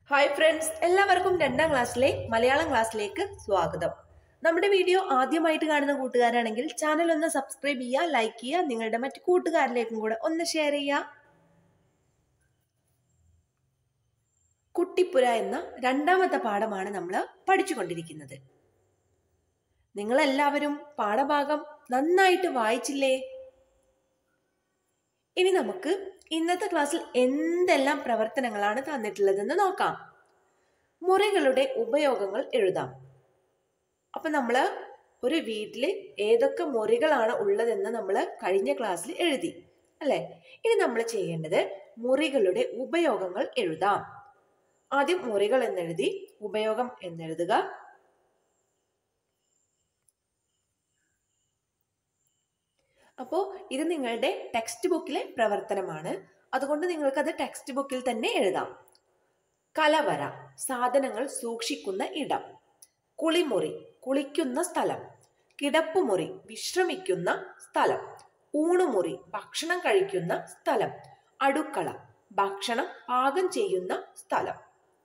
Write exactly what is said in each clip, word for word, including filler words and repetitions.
Hi friends, എല്ലാവർക്കും രണ്ടാം ക്ലാസ്സിലെ മലയാളം ക്ലാസ്സിലേക്ക് സ്വാഗതം. നമ്മുടെ വീഡിയോ ആദ്യമായിട്ട് കാണുന്ന കൂട്ടുകാരാണെങ്കിൽ ചാനൽ ഒന്ന് സബ്സ്ക്രൈബ് ചെയ്യുക, ലൈക്ക് ചെയ്യുക, നിങ്ങളുടെ മറ്റു കൂട്ടുകാരിലേക്കും കൂടെ ഒന്ന് ഷെയർ ചെയ്യുക. കുട്ടിപ്പുര എന്ന രണ്ടാമത്തെ പാഠമാണ് നമ്മൾ പഠിച്ചുകൊണ്ടിരിക്കുന്നത്. നിങ്ങളെല്ലാവരും പാഠഭാഗം നന്നായിട്ട് വായിച്ചില്ലേ? ഇനി നമുക്ക് ഇന്നത്തെ ക്ലാസ്സിൽ എന്തെല്ലാം പ്രവർത്തനങ്ങളാണ് തന്നിട്ടുള്ളതെന്ന് നോക്കാം. മുറികളുടെ ഉപയോഗങ്ങൾ എഴുതാം. അപ്പൊ നമ്മള് ഒരു വീട്ടില് ഏതൊക്കെ മുറികളാണ് ഉള്ളതെന്ന് നമ്മൾ കഴിഞ്ഞ ക്ലാസ്സിൽ എഴുതി അല്ലെ? ഇനി നമ്മൾ ചെയ്യേണ്ടത് മുറികളുടെ ഉപയോഗങ്ങൾ എഴുതാം. ആദ്യം മുറികൾ എന്നെഴുതി ഉപയോഗം എന്നെഴുതുക. അപ്പോൾ ഇത് നിങ്ങളുടെ ടെക്സ്റ്റ് ബുക്കിലെ പ്രവർത്തനമാണ്, അതുകൊണ്ട് നിങ്ങൾക്കത് ടെക്സ്റ്റ് ബുക്കിൽ തന്നെ എഴുതാം. കലവറ, സാധനങ്ങൾ സൂക്ഷിക്കുന്ന ഇടം. കുളിമുറി, കുളിക്കുന്ന സ്ഥലം. കിടപ്പുമുറി, വിശ്രമിക്കുന്ന സ്ഥലം. ഊണുമുറി, ഭക്ഷണം കഴിക്കുന്ന സ്ഥലം. അടുക്കള, ഭക്ഷണം പാകം ചെയ്യുന്ന സ്ഥലം.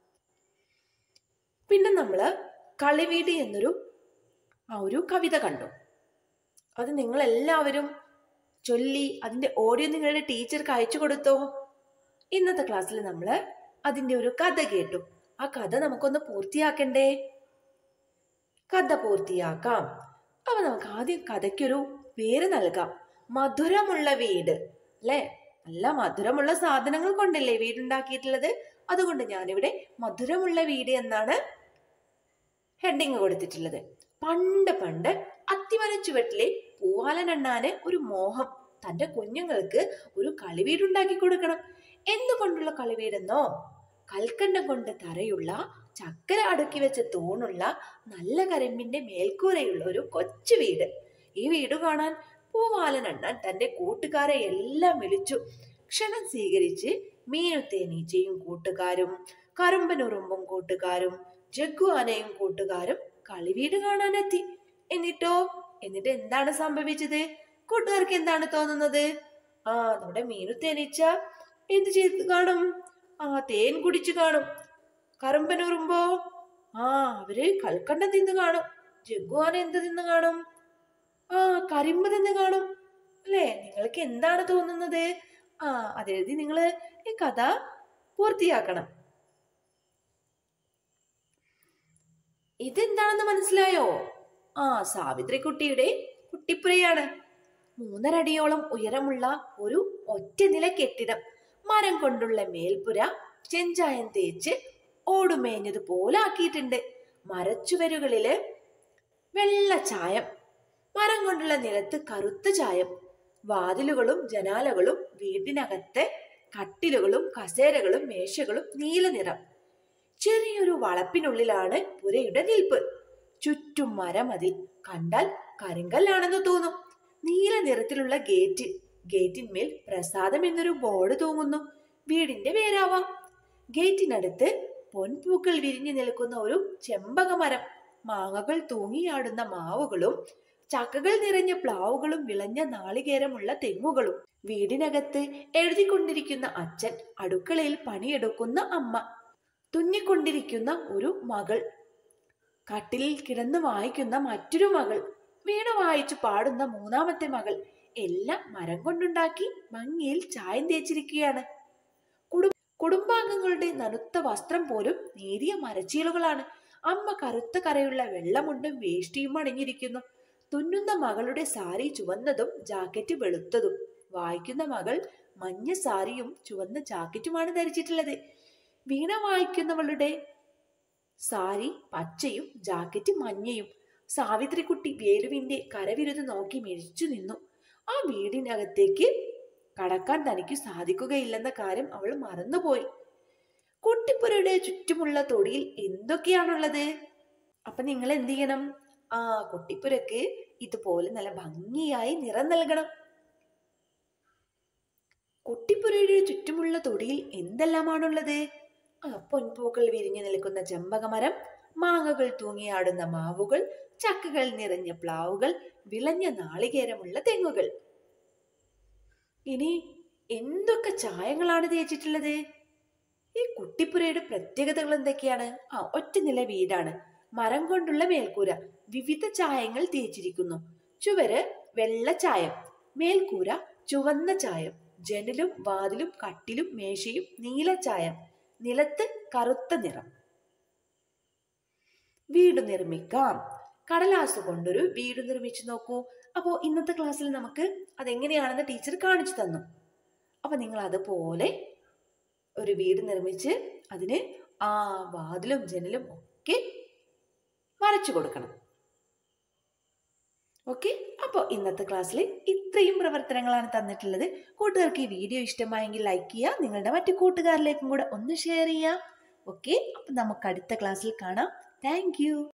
പിന്നെ നമ്മള് കളിവീട് എന്നൊരു ആ ഒരു കവിത കണ്ടു. അത് നിങ്ങൾ എല്ലാവരും ചൊല്ലി അതിന്റെ ഓഡിയോ നിങ്ങളുടെ ടീച്ചർക്ക് അയച്ചു കൊടുത്തോ? ഇന്നത്തെ ക്ലാസ്സിൽ നമ്മൾ അതിന്റെ ഒരു കഥ കേട്ടു. ആ കഥ നമുക്കൊന്ന് പൂർത്തിയാക്കണ്ടേ? കഥ പൂർത്തിയാക്കാം. അപ്പൊ നമുക്ക് ആദ്യം കഥയ്ക്കൊരു പേര് നൽകാം. മധുരമുള്ള വീട് അല്ലെ? നല്ല മധുരമുള്ള സാധനങ്ങൾ കൊണ്ടല്ലേ വീടുണ്ടാക്കിയിട്ടുള്ളത്. അതുകൊണ്ട് ഞാനിവിടെ മധുരമുള്ള വീട് എന്നാണ് ഹെഡിങ് കൊടുത്തിട്ടുള്ളത്. പണ്ട് പണ്ട് അത്തിമര ചുവട്ടിലെ പൂവാലനണ്ണാന് ഒരു മോഹം, തന്റെ കുഞ്ഞുങ്ങൾക്ക് ഒരു കളിവീടുണ്ടാക്കി കൊടുക്കണം. എന്തുകൊണ്ടുള്ള കളിവീടെന്നോ? കൽക്കണ്ടം കൊണ്ട് തറയുള്ള, ചക്കര അടുക്കി വെച്ച തൂണുള്ള, നല്ല കരിമ്പിന്റെ മേൽക്കൂരയുള്ള ഒരു കൊച്ചു വീട്. ഈ വീട് കാണാൻ പൂവാലനണ്ണൻ തന്റെ കൂട്ടുകാരെ എല്ലാം വിളിച്ചു. ക്ഷണം സ്വീകരിച്ച് മീനുത്തേനീച്ചയും കൂട്ടുകാരും, കറുമ്പനുറുമ്പും കൂട്ടുകാരും, ജഗ്ഗു ആനയും കൂട്ടുകാരും കളിവീട് കാണാനെത്തി. എന്നിട്ടോ എന്നിട്ട് എന്താണ് സംഭവിച്ചത്? കൂട്ടുകാർക്ക് എന്താണ് തോന്നുന്നത്? ആ നമ്മുടെ മീനുത്തേനീച്ച എന്ത് ചെയ്ത് കാണും? ആ തേൻ കുടിച്ചു കാണും. കറുമ്പനുറുമ്പോ ആ അവര് കൽക്കണ്ടം തിന്ന് കാണും. ജഗ്ഗുവാന എന്ത് തിന്ന് കാണും? ആ കരിമ്പ് തിന്ന് കാണും അല്ലെ? നിങ്ങൾക്ക് എന്താണ് തോന്നുന്നത്? ആ അതെഴുതി നിങ്ങള് ഈ കഥ പൂർത്തിയാക്കണം. ഇതെന്താണെന്ന് മനസ്സിലായോ? ആ സാവിത്രിക്കുട്ടിയുടെ കുട്ടിപ്പുരയാണ്. മൂന്നരടിയോളം ഉയരമുള്ള ഒരു ഒറ്റ നില കെട്ടിടം. മരം കൊണ്ടുള്ള മേൽപ്പുര ചെഞ്ചായം തേച്ച് ഓടുമേഞ്ഞത് പോലെ ആക്കിയിട്ടുണ്ട്. മരച്ചുവരുകളില് വെള്ള ചായം, മരം കൊണ്ടുള്ള നിലത്ത് കറുത്ത ചായം. വാതിലുകളും ജനാലകളും വീടിനകത്തെ കട്ടിലുകളും കസേരകളും മേശകളും നീല നിറം. ചെറിയൊരു വളപ്പിനുള്ളിലാണ് പുരയുടെ നിൽപ്പ്. ചുറ്റും മരമതിൽ, കണ്ടാൽ കരിങ്കല്ലാണെന്ന് തോന്നും. നീല നിറത്തിലുള്ള ഗേറ്റ്, ഗേറ്റിന്മേൽ പ്രസാദം എന്നൊരു ബോർഡ് തൂങ്ങുന്നു. വീടിന്റെ പേരാവാം. ഗേറ്റിനടുത്ത് പൊൻപൂക്കൾ വിരിഞ്ഞു നിൽക്കുന്ന ഒരു ചെമ്പകമരം, മാങ്ങകൾ തൂങ്ങിയാടുന്ന മാവുകളും, ചക്കകൾ നിറഞ്ഞ പ്ലാവുകളും, വിളഞ്ഞ നാളികേരമുള്ള തെങ്ങുകളും. വീടിനകത്ത് എഴുതിക്കൊണ്ടിരിക്കുന്ന അച്ഛൻ, അടുക്കളയിൽ പണിയെടുക്കുന്ന അമ്മ, തുന്നിക്കൊണ്ടിരിക്കുന്ന ഒരു മകൾ, കട്ടിലിൽ കിടന്നു വായിക്കുന്ന മറ്റൊരു മകൾ, വീണ വായിച്ചു പാടുന്ന മൂന്നാമത്തെ മകൾ. എല്ലാം മരം കൊണ്ടുണ്ടാക്കി ഭംഗിയിൽ ചായം തേച്ചിരിക്കുകയാണ്. കുടും കുടുംബാംഗങ്ങളുടെ നനുത്ത വസ്ത്രം പോലും നേരിയ മരച്ചീലുകളാണ്. അമ്മ കറുത്ത കരയുള്ള വെള്ളമുണ്ടും വേഷ്ടിയും അണിഞ്ഞിരിക്കുന്നു. തുന്നുന്ന മകളുടെ സാരി ചുവന്നതും ജാക്കറ്റ് വെളുത്തതും. വായിക്കുന്ന മകൾ മഞ്ഞ സാരിയും ചുവന്ന ജാക്കറ്റുമാണ് ധരിച്ചിട്ടുള്ളത്. വീണ വായിക്കുന്നവളുടെ സാരി പച്ചയും ജാക്കറ്റ് മഞ്ഞയും. സാവിത്രിക്കുട്ടി വേലുവിന്റെ കരവിരുത് നോക്കി മിഴിച്ചു നിന്നു. ആ വീടിനകത്തേക്ക് കടക്കാൻ തനിക്ക് സാധിക്കുകയില്ലെന്ന കാര്യം അവൾ മറന്നുപോയി. കുട്ടിപ്പുരയുടെ ചുറ്റുമുള്ള തൊടിയിൽ എന്തൊക്കെയാണുള്ളത്? അപ്പൊ നിങ്ങൾ എന്ത് ചെയ്യണം? ആ കുട്ടിപ്പുരക്ക് ഇതുപോലെ നല്ല ഭംഗിയായി നിറം നൽകണം. കുട്ടിപ്പുരയുടെ ചുറ്റുമുള്ള തൊടിയിൽ എന്തെല്ലാമാണുള്ളത്? ആ പൊൻപൂക്കൾ വിരിഞ്ഞു നിൽക്കുന്ന ചെമ്പകമരം, മാങ്ങകൾ തൂങ്ങിയാടുന്ന മാവുകൾ, ചക്കകൾ നിറഞ്ഞ പ്ലാവുകൾ, വിളഞ്ഞ നാളികേരമുള്ള തെങ്ങുകൾ. ഇനി എന്തൊക്കെ ചായങ്ങളാണ് തേച്ചിട്ടുള്ളത്? ഈ കുട്ടിപ്പുരയുടെ പ്രത്യേകതകൾ എന്തൊക്കെയാണ്? ആ ഒറ്റ നില വീടാണ്, മരം കൊണ്ടുള്ള മേൽക്കൂര, വിവിധ ചായങ്ങൾ തേച്ചിരിക്കുന്നു. ചുവര് വെള്ള ചായം, മേൽക്കൂര ചുവന്ന ചായം, ജനലും വാതിലും കട്ടിലും മേശയും നീല ചായം, നിലത്ത് കറുത്ത നിറം. വീട് നിർമ്മിക്കാം. കടലാസ് കൊണ്ടൊരു വീട് നിർമ്മിച്ചു നോക്കൂ. അപ്പോൾ ഇന്നത്തെ ക്ലാസ്സിൽ നമുക്ക് അതെങ്ങനെയാണെന്ന് ടീച്ചർ കാണിച്ചു തന്നു. അപ്പൊ നിങ്ങൾ അതുപോലെ ഒരു വീട് നിർമ്മിച്ച് അതിന് ആ വാതിലും ജനലും ഒക്കെ വരച്ചു കൊടുക്കണം. ഓക്കെ, അപ്പോൾ ഇന്നത്തെ ക്ലാസ്സിൽ ഇത്രയും പ്രവർത്തനങ്ങളാണ് തന്നിട്ടുള്ളത്. കൂട്ടുകാർക്ക് ഈ വീഡിയോ ഇഷ്ടമായെങ്കിൽ ലൈക്ക് ചെയ്യുക, നിങ്ങളുടെ മറ്റു കൂട്ടുകാരിലേക്കും കൂടെ ഒന്ന് ഷെയർ ചെയ്യുക. ഓക്കെ, അപ്പം നമുക്ക് അടുത്ത ക്ലാസ്സിൽ കാണാം. Thank U.